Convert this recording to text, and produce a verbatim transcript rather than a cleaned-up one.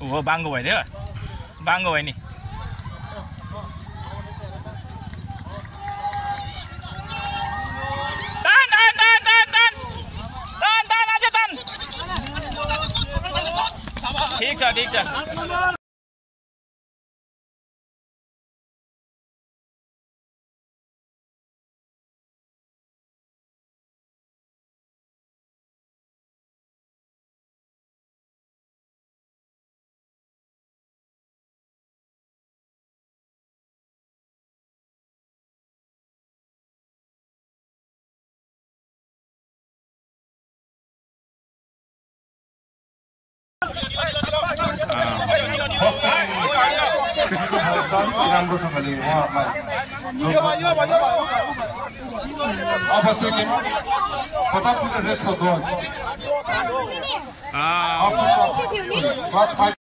हो बाङ्गो भइदियो बाङ्गो भयो नि ठीक छ ठीक छ राम्रोसँगले अब सेकेन्ड पचास मिटर रेस्ट हो